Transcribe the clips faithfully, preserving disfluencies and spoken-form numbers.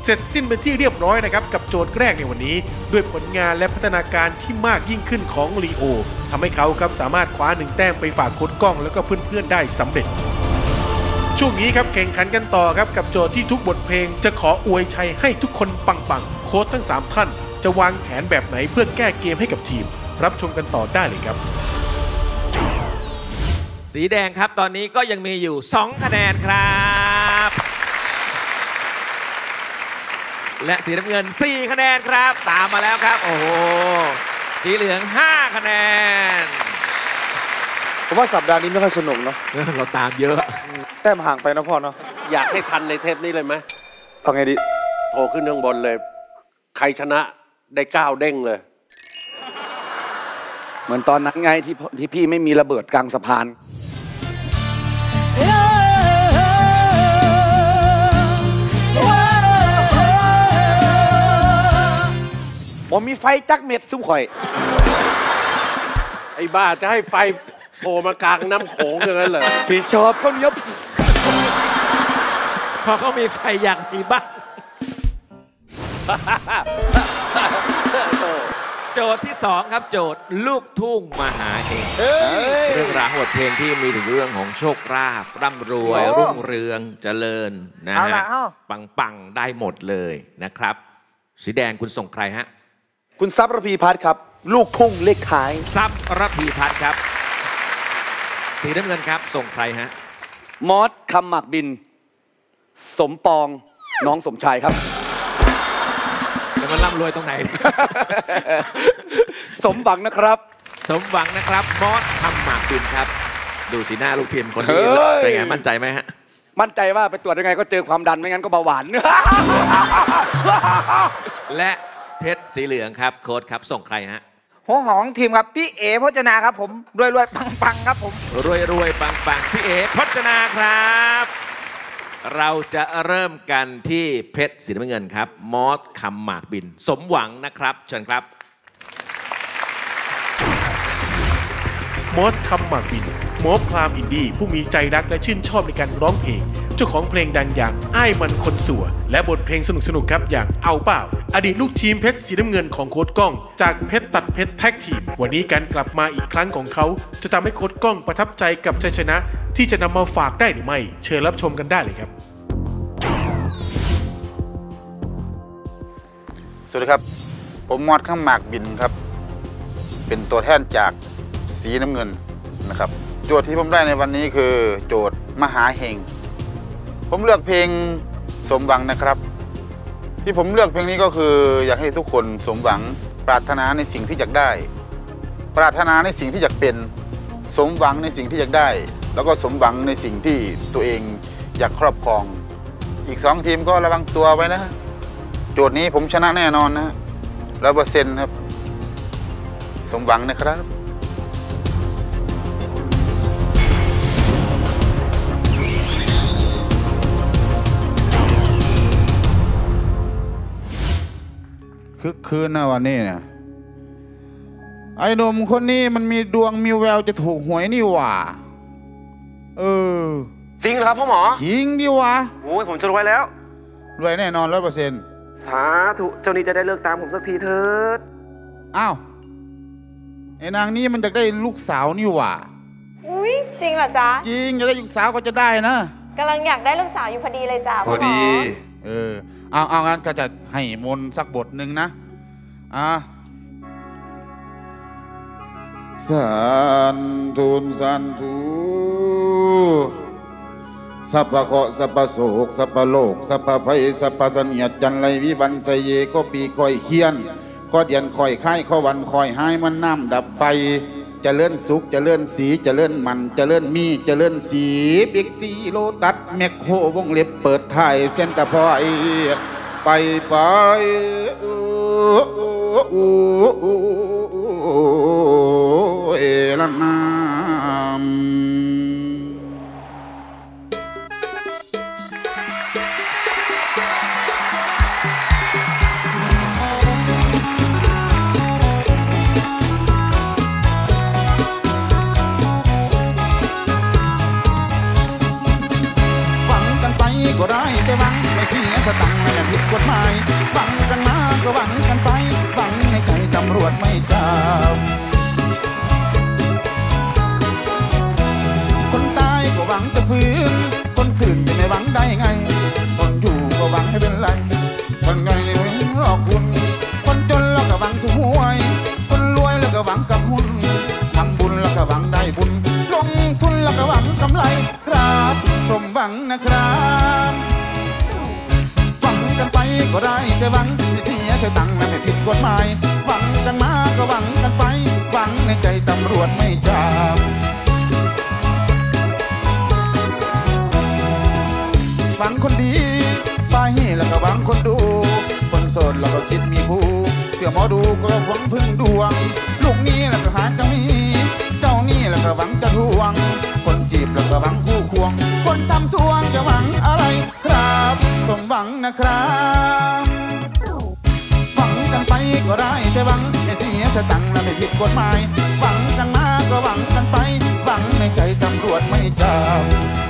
เสร็จสิ้นเป็นที่เรียบร้อยนะครับกับโจทย์แรกในวันนี้ด้วยผลงานและพัฒนาการที่มากยิ่งขึ้นของลีโอทำให้เขาครับสามารถคว้าหนึ่งแต้มไปฝากโค้ชก้องแล้วก็เพื่อนๆได้สำเร็จช่วงนี้ครับแข่งขันกันต่อครับกับโจทย์ที่ทุกบทเพลงจะขออวยชัยให้ทุกคนปังๆโค้ชทั้งสามท่านจะวางแผนแบบไหนเพื่อแก้เกมให้กับทีมรับชมกันต่อได้เลยครับสีแดงครับตอนนี้ก็ยังมีอยู่สองคะแนนครับและสีน้ำเงินสี่คะแนนครับตามมาแล้วครับโอ้โหสีเหลืองห้าคะแนนผมว่าสัปดาห์นี้ไม่ค่อยสนุกเนาะเราตามเยอะแต้มห่างไปนะพ่อเนาะอยากให้ทันในเทปนี้เลยไหมเอาไงดีโทรขึ้นข้างบนเลยใครชนะได้เก้าเด้งเลยเหมือนตอนนั้นไงที่ที่พี่ไม่มีระเบิดกลางสะพานผมมีไฟจักเม็ดซุ้มข่อยไอ้บ้าจะให้ไฟโผล่มากลางน้ำโขงอย่างนั้นเหรอพี่ชอบเขาเนี้ยพอเขามีไฟอยากมีบ้างโจทย์ที่สองครับโจทย์ลูกทุ่งมหาเฮงเรื่องราวบทเพลงที่มีถึงเรื่องของโชคลาภร่ำรวยรุ่งเรืองเจริญนะฮะปังปังได้หมดเลยนะครับสีแดงคุณส่งใครฮะคุณซับระพีพัฒน์ครับลูกทุ่งเลขท้ายซับระพีพัฒน์ครับสีน้ำเงินครับส่งใครฮะมอสคำหมักบินสมปองน้องสมชายครับแล้วมันร่ำรวยตรงไหนสมหวังนะครับสมหวังนะครับมอสคำหมักบินครับดูสีหน้าลูกทีมคนนี้เป็นไงมั่นใจไหมฮะมั่นใจว่าไปตรวจยังไงก็เจอความดันไม่งั้นก็เบาหวานและเพชรสีเหลืองครับโค้ชครับส่งใครฮะหัวหองทีมครับพี่เอ๋พจนาครับผมรวยรวยปังปังครับผมรวยรวยปังปังพี่เอ๋พจนาครับเราจะเริ่มกันที่เพชรสีน้ำเงินครับมอสคำหมากบินสมหวังนะครับเชิญครับมอสคำหมากบินหมอพรามอินดี้ผู้มีใจรักและชื่นชอบในการร้องเพลงเจ้าของเพลงดังอย่างอ้ายมันคนสัวและบทเพลงสนุกๆครับอย่างเอาเปล่าอดีตลูกทีมเพชรสีน้ำเงินของโค้ชก้องจากเพชรตัดเพชรแท็กทีมวันนี้การกลับมาอีกครั้งของเขาจะทำให้โค้ชก้องประทับใจกับชัยชนะที่จะนำมาฝากได้หรือไม่เชิญรับชมกันได้เลยครับสวัสดีครับผมมอสคำหมากบินครับเป็นตัวแทนจากสีน้ำเงินนะครับโจทย์ที่ผมได้ในวันนี้คือโจทย์มหาเฮงผมเลือกเพลงสมหวังนะครับที่ผมเลือกเพลงนี้ก็คืออยากให้ทุกคนสมหวังปรารถนาในสิ่งที่อยากได้ปรารถนาในสิ่งที่อยากเป็นสมหวังในสิ่งที่อยากได้แล้วก็สมหวังในสิ่งที่ตัวเองอยากครอบครองอีกสองทีมก็ระวังตัวไว้นะโจทย์นี้ผมชนะแน่นอนนะร้อยเปอร์เซ็นต์ครับสมหวังนะครับคึกคืนนะวันนี้เนี่ยไอ้หนุ่มคนนี้มันมีดวงมีแววจะถูกหวยนี่หว่าเออจริงเหรอครับพ่อหมอจริงดิวะโอ้ยผมจะรวยแล้วรวยแน่นอนร้อยเปอร์เซ็นต์สาธุเจ้านี้จะได้เลิกตามผมสักทีเถิดอ้าวไอ้นางนี้มันจะได้ลูกสาวนี่หว่าอุ้ยจริงเหรอจ๊ะจริงจะได้ลูกสาวก็จะได้นะกำลังอยากได้ลูกสาวอยู่พอดีเลยจ้ะพอดีเออเอาเอางั้นก็จะให้มนต์สักบทหนึ่งนะอ่ะสันทุนสันทุสัพพะเคาะสัพพะโศกสัพพะโลกสัพพะไฟสัพพะเสนียดจันไรวิบันใจเยก็ปีคอยเคียนข้อเดียนคอยค่ายข้อวันคอยหายมันน้ำดับไฟจะเลื่อนสุกจะเลื่อนสีจะเลื่อนมันจะเลื่อนมีจะเลื่อนสีบิ๊กซีโลตัสแมคโครวงเล็บเปิดถ่ายเส้นตะพอยไปไปเอละนามก็ได้แต่หวังไม่เสียสตังค์ไม่ผิดกฎหมายหวังกันมาก็หวังกันไปหวังในใจตำรวจไม่จับคนตายก็หวังจะฟื้นคนตื่นจะไม่หวังได้ไงคนอยู่ก็หวังให้เป็นไรคนไงเลยหลอกคุณคนจนแล้วก็หวังถูกหวยคนรวยแล้วก็หวังกับหุ้นทำบุญแล้วก็หวังได้บุญลงทุนแล้วก็หวังกำไรครับสมหวังนะครับหวังกันไปก็ได้แต่หวังไม่เสียเสียตังค์และไม่ผิดกฎหมายหวังกันมาก็หวังกันไปหวังในใจตำรวจไม่จับหวังคนดีไปแล้วก็หวังคนดูคนโสดแล้วก็คิดมีคู่เพื่อหมอดูก็หวังพึ่งดวงลูกนี้แล้วก็หาจะมีเจ้านี่แล้วก็หวังจะทวงคนจีบแล้วก็หวังคู่ควงคนซ้ำซวงจะหวังอะไรครับสมหวังนะครับหวังกันไปก็ได้แต่หวังไม่เสียสตังค์และไม่ผิดกฎหมายหวังกันมาก็หวังกันไปหวังในใจตำรวจไม่จับ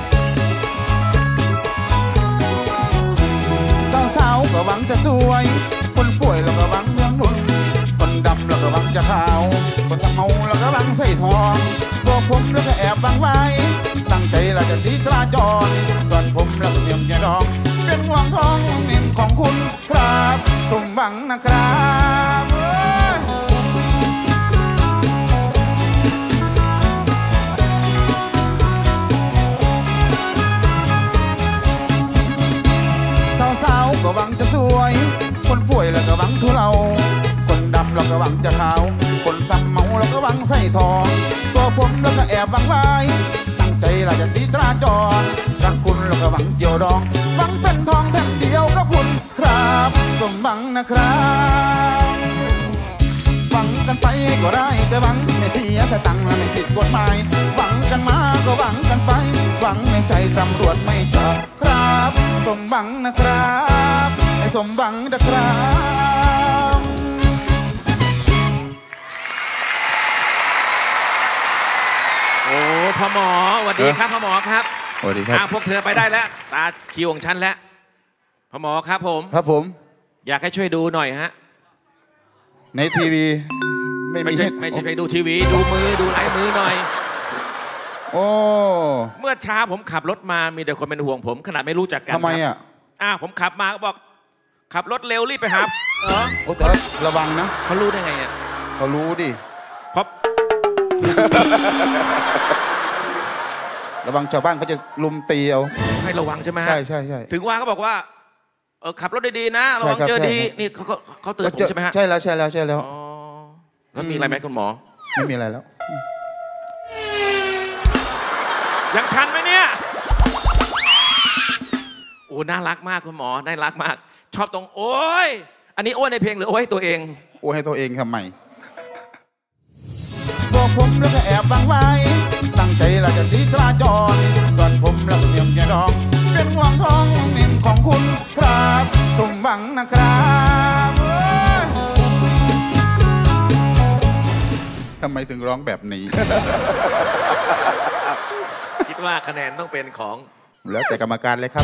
สาวๆก็หวังจะสวยคนป่วยแล้วก็หวังเรื่องนุ่นคนดำแล้วก็หวังจะขาวคนสมเมาแล้วก็หวังใส่ทองตัวผมแล้วก็แอบหวังไว้ตั้งใจเราจะตีตราจรส่วนผมแล้วก็เมียมจะดองเป็นห่วงทองเงินของคุณครับสมหวังนะครับสาวๆก็หวังจะสวยคนป่วยแล้วก็หวังทุเลาคนดำแล้วก็หวังจะขาวคนซ้ำเมาแล้วก็หวังใส่ทองตัวผมแล้วก็แอบหวังไว้ตั้งใจเราจะตีตราจรรักคุณแล้วก็หวังเกี่ยวดองหวังเป็นทองแผ่นเดียวกับคุณครับสมหวังนะครับหวังกันไปก็ได้แต่หวังไม่เสียสตังค์และไม่ผิดกฎหมายหวังกันมาก็หวังกันไปหวังในใจตำรวจไม่จับครับสมหวังนะครับให้สมหวังนะครับโอ้พ่อหมอสวัสดีครับพ่อหมอครับสวัสดีครับพวกเธอไปได้แล้วตาคิวของฉันแล้วพ่อหมอครับผมครับผมอยากให้ช่วยดูหน่อยฮะในทีวีไม่ไม่มีใช่ไม่ใช่ไปดูทีวีดูมือดูลายมือหน่อยโอ้เมื่อเช้าผมขับรถมามีแต่คนเป็นห่วงผมขนาดไม่รู้จักกันทำไมอ่ะอ่าผมขับมาก็บอกขับรถเร็วรีบไปหาเออโอ้แต่ระวังนะเขารู้ได้ไงอ่ะเขารู้ดิเพราะระวังชาวบ้านเขาจะลุมตีเอาให้ระวังใช่ไหมใช่ใช่ใช่ถึงว่าเขาบอกว่าเออขับรถดีๆนะระวังเจอดีนี่เขาเขาเตือนผมใช่ไหมฮะใช่แล้วใช่แล้วใช่แล้วอ๋อแล้วมีอะไรไหมคุณหมอไม่มีอะไรแล้วยังทันไหมเนี่ยโอ้น่ารักมากคุณหมอน่ารักมากชอบตรงโอ้ยอันนี้โอ้ในเพลงหรือโอ้ให้ตัวเองโอ้ให้ตัวเองทำไมตัวผมแล้วก็แอบบังไว้ตั้งใจเราจะตีตราจรส่วนผมแล้วก็เมียมจะดองเป็นห่วงทองเงินของคุณครับสมหวังนะครับทำไมถึงร้องแบบนี้คิดว่าคะแนนต้องเป็นของแล้วแต่กรรมการเลยครับ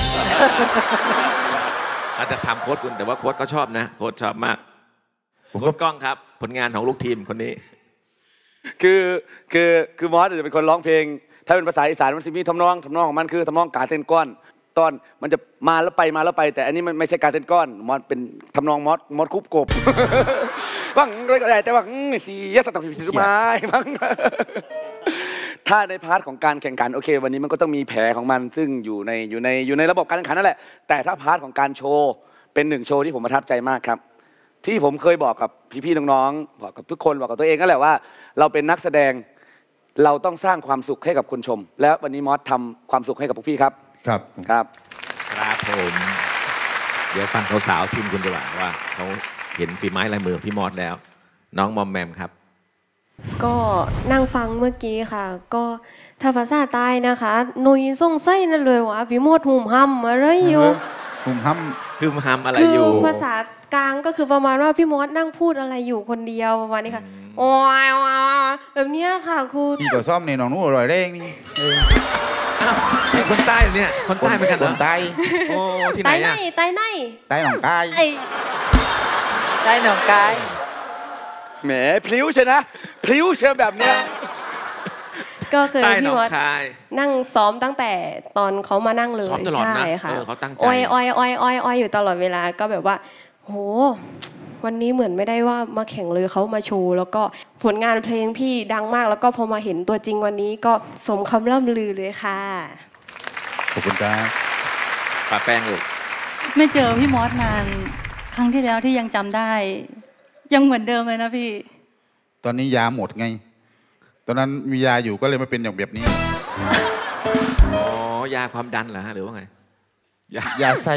อาจจะทำโค้ชคุณแต่ว่าโค้ชก็ชอบนะโค้ชชอบมากโค้ชกล้องครับผลงานของลูกทีมคนนี้คือคือคือมอสจะเป็นคนร้องเพลงถ้าเป็นภาษาอีสานมันจะมีทำนองทำนองของมันคือทำนองกาเต้นก้อนตอนมันจะมาแล้วไปมาแล้วไปแต่อันนี้มันไม่ใช่การเต้นก้อนมอสเป็นทำนองมอสมอสคุบกบบ้างเลยก็ได้แต่ว่าสียสตับผิดผิดไม้บ้างถ้าในพาร์ทของการแข่งขันโอเควันนี้มันก็ต้องมีแผลของมันซึ่งอยู่ในอยู่ในอยู่ในระบบการแข่งขันนั่นแหละแต่ถ้าพาร์ทของการโชว์เป็นหนึ่งโชว์ที่ผมประทับใจมากครับที่ผมเคยบอกกับพี่ๆน้องๆบอกกับทุกคนบอกกับตัวเองก็แหละว่าเราเป็นนักแสดงเราต้องสร้างความสุขให้กับคนชมแล้ววันนี้มอสทำความสุขให้กับพวกพี่ครับครับครับครับผมเดี๋ยวฟังสาวๆทีมคุณดีกว่าว่าเขาเห็นฝีไม้ลายมือพี่มอสแล้วน้องมอมแมมครับก็นั่งฟังเมื่อกี้ค่ะก็ถ้าภาษาใต้นะคะหนุ่ยส่งไส้นั่นเลยว่าพี่มอสหุ่มห้ำอะไรอยู่หุ่มห้ำหุ่มห้ำอะไรอยู่คือภาษากลางก็คือประมาณว่าพี่มอสนั่งพูดอะไรอยู่คนเดียวประมาณนี้ค่ะโอ้ยแบบนี้ค่ะครูพี่ก็ซ่อมในหนองนู้อร่อยแรงนี่คนใต้เนี่ยคนใต้เหมือนกันเหรอคนใต้โอ้ที่ไหนใต้ในอะใต้ในใต้หนองคายไอ้ได้หนองกายแหมพลิ้วใช่นะพลิ้วเชื่อแบบเนี้ยก็คือใต้หนพี่องมดคายนั่งซ้อมตั้งแต่ตอนเขามานั่งเลยซ้อมตลอดนะใช่ค่ะเออเขาตั้งใจอ้อยอ้อยอ้อยอ้อยอ้อยอยู่ตลอดเวลาก็แบบว่าโหวันนี้เหมือนไม่ได้ว่ามาแข่งเลยเขามาโชว์แล้วก็ผลงานเพลงพี่ดังมากแล้วก็พอมาเห็นตัวจริงวันนี้ก็สมคำล่ำลือเลยค่ะขอบคุณครับปะแป้งลูกไม่เจอพี่มอสนานครั้งที่แล้วที่ยังจำได้ ยังเหมือนเดิมเลยนะพี่ตอนนี้ยาหมดไง ตอนนั้นมียาอยู่ก็เลยมาเป็นอย่างแบบนี้อ๋อยาความดันเหรอฮะหรือว่าไงยายาไส้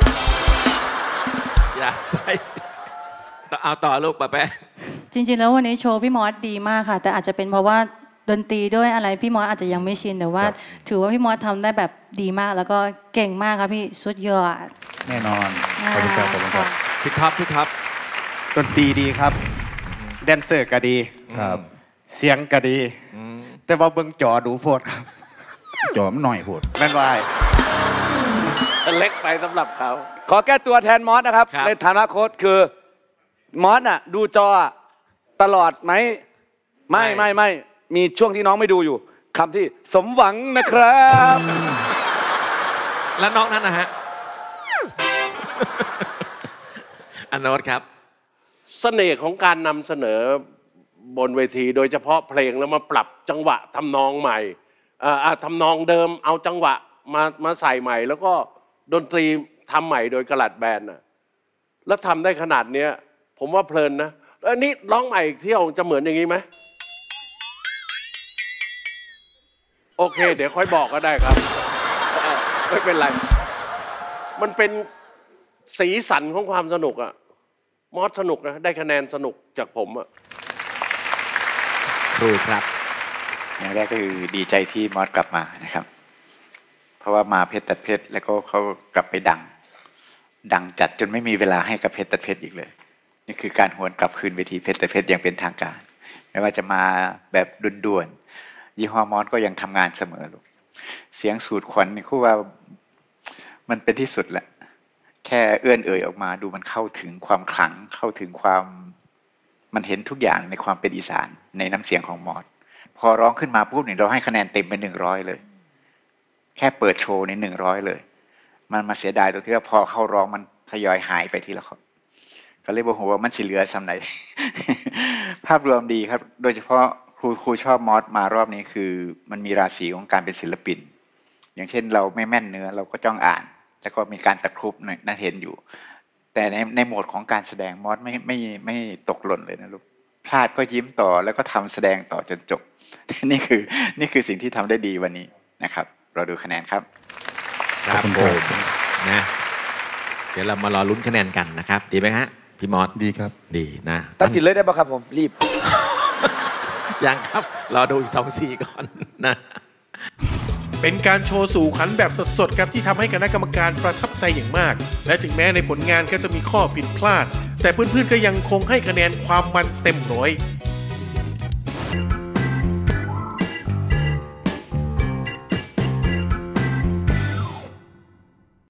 ยาไส้เอาต่อลูกปะแป้งจริงๆแล้ววันนี้โชว์พี่มอสดีมากค่ะ แต่อาจจะเป็นเพราะว่าดนตรีด้วยอะไรพี่มอสอาจจะยังไม่ชินแต่ว่า ถือว่าพี่มอสทำได้แบบดีมาก แล้วก็เก่งมากครับพี่สุดยอดแน่นอน ขอบคุณครับขอบคุณครับพี่ท็อปพี่ท็อปดนตรีดีครับ แดนเซอร์ก็ดีครับเสียงก็ดี แต่ว่าเบิ่งจอดูโพดครับจอมหน่อยโหดแม่นวายเล็กไปสำหรับเขาขอแก้ตัวแทนมอสนะครับครับในฐานะโค้ชคือมอสน่ะดูจอตลอดไหมไม่ไม่ไม่มีช่วงที่น้องไม่ดูอยู่คำที่สมหวังนะครับแล้วน้องนั้นนะฮะ อันโนตครับเสน่ห์ของการนำเสนอบนเวทีโดยเฉพาะเพลงแล้วมาปรับจังหวะทำนองใหม่เอ่ออ่ะทำนองเดิมเอาจังหวะมามาใส่ใหม่ แล้วก็ดนตรีทำใหม่โดยกลัดแบนน่ะแล้วทำได้ขนาดเนี้ยผมว่าเพลินนะอันนี้ร้องใหม่อีกเที่ยวจะเหมือนอย่างนี้ไหมโอเค เดี๋ยวค่อยบอกก็ได้ครับเออไม่เป็นไร มันเป็นสีสันของความสนุกอะมอสสนุกนะได้คะแนนสนุกจากผมอะครูครับอย่างแรกก็คือดีใจที่มอสกลับมานะครับ เพราะว่ามาเพชรตัดเพชรแล้วก็เขากลับไปดัง ดังจัดจนไม่มีเวลาให้กับเพชรตัดเพชรอีกเลย นี่คือการหวนกลับคืนเวทีเพชรตัดเพชรอย่างเป็นทางการ ไม่ว่าจะมาแบบด่วนๆยี่ห้อมอสก็ยังทำงานเสมอลูกเสียงสูดขวัญนี่คู่ว่ามันเป็นที่สุดแหละแค่เอื้อนเอ่ยออกมาดูมันเข้าถึงความขลังเข้าถึงความมันเห็นทุกอย่างในความเป็นอีสานในน้ำเสียงของมอสพอร้องขึ้นมาปุ๊บเนี่ยเราให้คะแนนเต็มเป็นหนึ่งร้อยเลยแค่เปิดโชว์ในหนึ่งร้อยเลยมันมาเสียดายตรงที่ว่าพอเข้าร้องมันทยอยหายไปทีละคนก็เลยบอกว่ามันสิเหลือสำไหน ภาพรวมดีครับโดยเฉพาะครูครูชอบมอสมารอบนี้คือมันมีราศีของการเป็นศิลปินอย่างเช่นเราไม่แม่นเนื้อเราก็จ้องอ่านแล้วก็มีการตะครุบนั่นเห็นอยู่แต่ในในโหมดของการแสดงมอสไม่ไม่ไม่ตกหล่นเลยนะลูกพลาดก็ยิ้มต่อแล้วก็ทำแสดงต่อจนจบ นี่คือนี่คือสิ่งที่ทำได้ดีวันนี้นะครับเราดูคะแนนครับครับผมนะเดี๋ยวเรามารอลุ้นคะแนนกันนะครับดีไหมฮะพี่มอสดีครับดีนะตัดสินเลยได้ปะครับผมรีบยังครับรอดูอีกสองสี่ก่อนนะเป็นการโชว์สู่ขันแบบสดๆครับที่ทำให้คณะกรรมการประทับใจอย่างมาก และถึงแม้ในผลงานก็จะมีข้อผิดพลาด แต่เพื่อนๆก็ยังคงให้คะแนนความมันเต็มร้อย